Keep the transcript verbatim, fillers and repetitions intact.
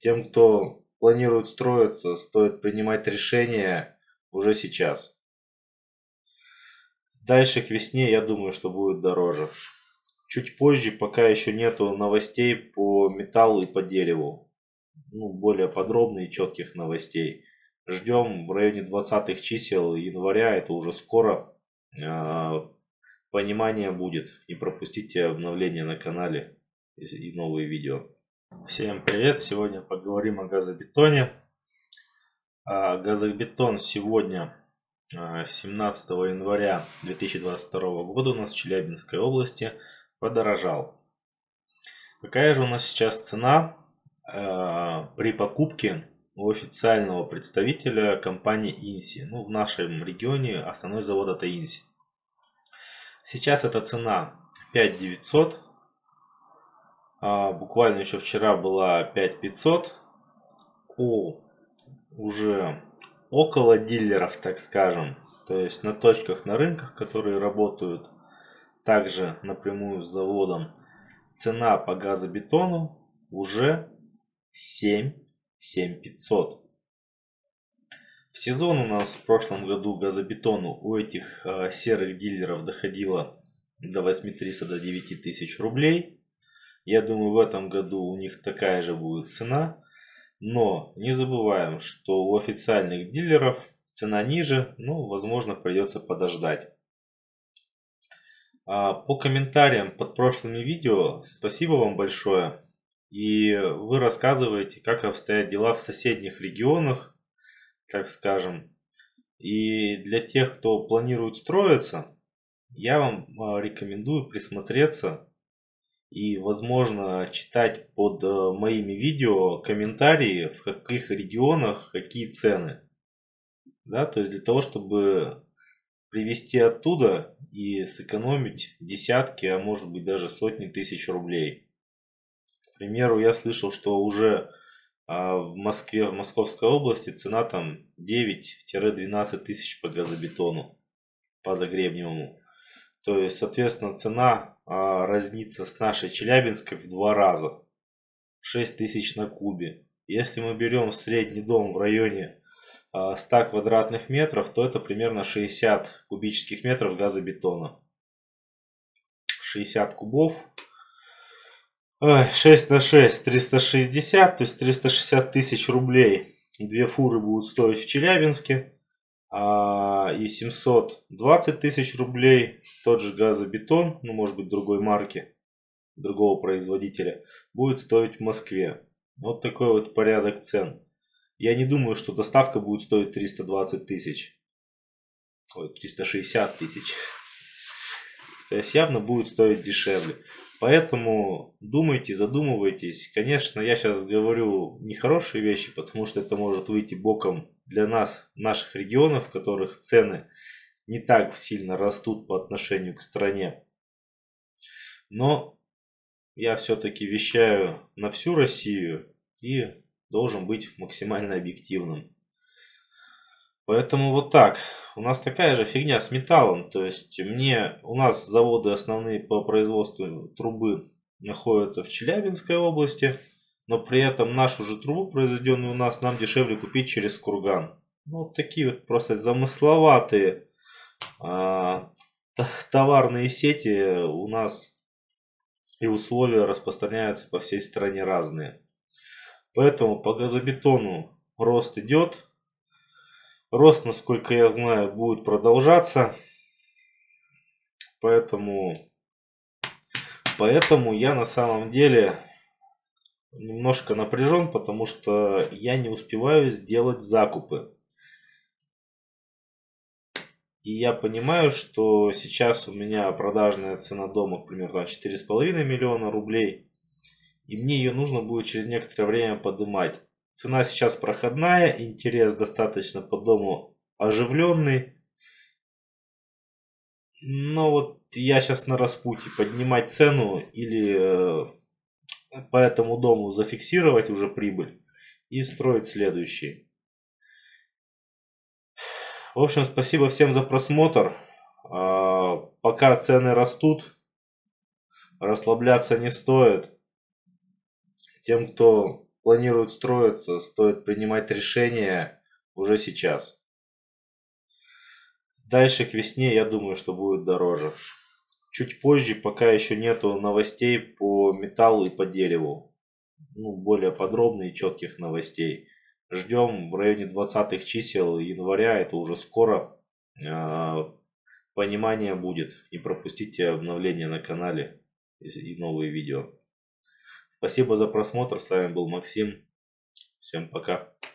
тем, кто планирует строиться, стоит принимать решения уже сейчас. Дальше к весне, я думаю, что будет дороже. Чуть позже, пока еще нету новостей по металлу и по дереву. Ну, более подробных и четких новостей. Ждем в районе двадцатых чисел января, это уже скоро. Э, понимание будет. Не пропустите обновления на канале и новые видео. Всем привет! Сегодня поговорим о газобетоне. А газобетон сегодня, семнадцатого января две тысячи двадцать второго года, у нас в Челябинской области подорожал. Какая же у нас сейчас цена э, при покупке у официального представителя компании Инси? Ну, в нашем регионе основной завод это Инси. Сейчас эта цена пять девятьсот. А, буквально еще вчера была пять пятьсот. У уже около дилеров, так скажем, то есть на точках, на рынках, которые работают также напрямую с заводом, цена по газобетону уже семь пятьсот. В сезон у нас в прошлом году газобетону у этих э, серых дилеров доходило до восемь тысяч трёхсот, до девяти тысяч рублей. Я думаю, в этом году у них такая же будет цена. Но не забываем, что у официальных дилеров цена ниже, ну, возможно, придется подождать. А по комментариям под прошлыми видео спасибо вам большое. И вы рассказываете, как обстоят дела в соседних регионах, так скажем. И для тех, кто планирует строиться, я вам рекомендую присмотреться и, возможно, читать под моими видео комментарии, в каких регионах какие цены. Да, то есть для того, чтобы привезти оттуда и сэкономить десятки, а может быть даже сотни тысяч рублей. К примеру, я слышал, что уже а, в Москве, в Московской области цена там девять-двенадцать тысяч по газобетону, по загребневому. То есть, соответственно, цена а, разнится с нашей Челябинской в два раза. шесть тысяч на кубе. Если мы берем средний дом в районе а, ста квадратных метров, то это примерно шестьдесят кубических метров газобетона. шестьдесят кубов. шесть на шесть, триста шестьдесят, то есть триста шестьдесят тысяч рублей. Две фуры будут стоить в Челябинске. И семьсот двадцать тысяч рублей тот же газобетон, ну может быть другой марки, другого производителя, будет стоить в Москве. Вот такой вот порядок цен. Я не думаю, что доставка будет стоить триста двадцать тысяч. Ой, триста шестьдесят тысяч. То есть явно будет стоить дешевле. Поэтому думайте, задумывайтесь. Конечно, я сейчас говорю нехорошие вещи, потому что это может выйти боком для нас, наших регионов, в которых цены не так сильно растут по отношению к стране. Но я все-таки вещаю на всю Россию и должен быть максимально объективным. Поэтому вот так. У нас такая же фигня с металлом. То есть мне, у нас заводы основные по производству трубы находятся в Челябинской области. Но при этом нашу же трубу, произведенную у нас, нам дешевле купить через Курган. Ну, вот такие вот просто замысловатые а, товарные сети у нас и условия распространяются по всей стране разные. Поэтому по газобетону рост идет. Рост, насколько я знаю, будет продолжаться. Поэтому, поэтому я на самом деле немножко напряжен, потому что я не успеваю сделать закупы. И я понимаю, что сейчас у меня продажная цена дома, к примеру, четыре с половиной миллиона рублей. И мне ее нужно будет через некоторое время поднимать. Цена сейчас проходная, интерес достаточно по дому оживленный. Но вот я сейчас на распутье поднимать цену или по этому дому зафиксировать уже прибыль и строить следующий. В общем, спасибо всем за просмотр. Пока цены растут, расслабляться не стоит. Тем, кто планируют строиться, стоит принимать решения уже сейчас. Дальше к весне, я думаю, что будет дороже. Чуть позже, пока еще нету новостей по металлу и по дереву. Ну, более подробных и четких новостей. Ждем в районе двадцатых чисел января, это уже скоро. э, Понимание будет. Не пропустите обновления на канале и и новые видео. Спасибо за просмотр. С вами был Максим. Всем пока.